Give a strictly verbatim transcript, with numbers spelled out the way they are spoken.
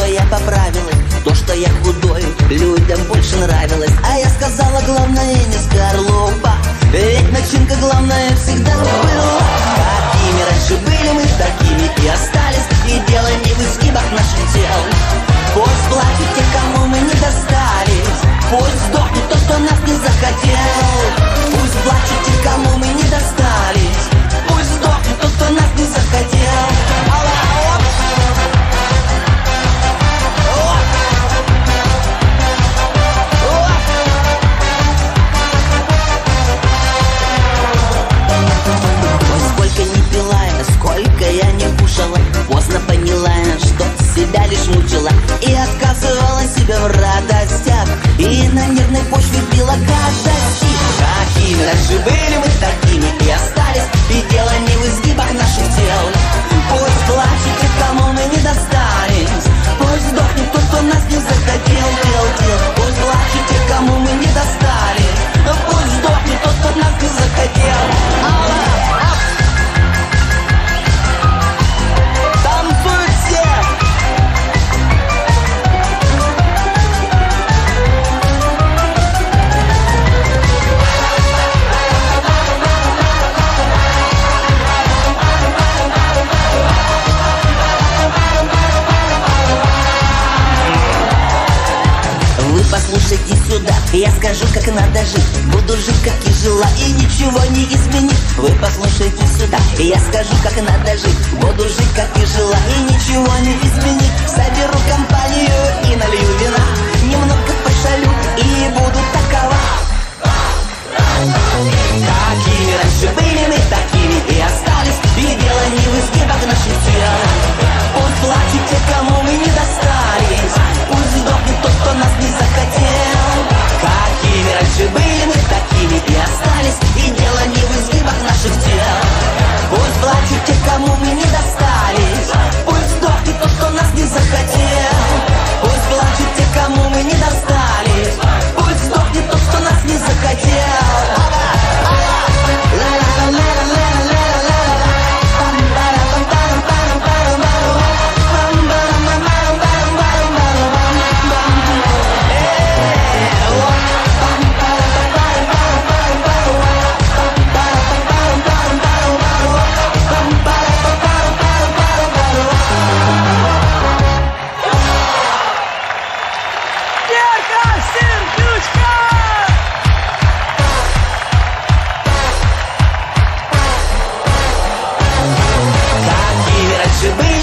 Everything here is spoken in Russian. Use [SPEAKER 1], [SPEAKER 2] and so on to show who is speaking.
[SPEAKER 1] я поправилась, то, что я худой, людям больше нравилось. А я сказала, главное не скорлупа, ведь начинка главная всегда была. Какими раньше были мы, такими и остались, и дело не в изгибах наших тел. Пусть плачут те, кому мы не достались, пусть сдохнет тот, кто нас не захотел. Пусть плачут те, кому мы не достались, пусть сдохнет тот, кто нас не захотел. Сколько я не кушала, поздно поняла, что себя лишь мучила и отказывала себе в радостях, и на нервной почве била гадости. Какими раньше были мы, такими и остались, и дело не в изгибах наших тел. Пусть плачут те, кому мы не достались, пусть сдохнет тот, кто нас не захотел. Дел, дел. Пусть плачут те, кому мы не достались, пусть сдохнет тот, кто нас не захотел. Послушайте сюда, я скажу, как надо жить. Буду жить, как и жила, и ничего не изменить. Вы послушайте сюда, я скажу, как надо жить. Буду жить, как и жила, и ничего не изменить. Соберу компанию и налью вина, немного пошалю и буду такова. Какими раньше были мы, такими и остались, и дело не в изгибах наших тел. Пусть плачут те, кому мы не достались, пусть сдохнет тот, кто нас не захотел. Какими раньше были мы, такими и остались, и дело не в изгибах наших тел. Пусть плачут те, кому мы не достались, пусть сдохнет тот, кто нас не захотел. Пусть плачут те, кому мы не достались, пусть сдохнет тот, кто нас не захотел. Should we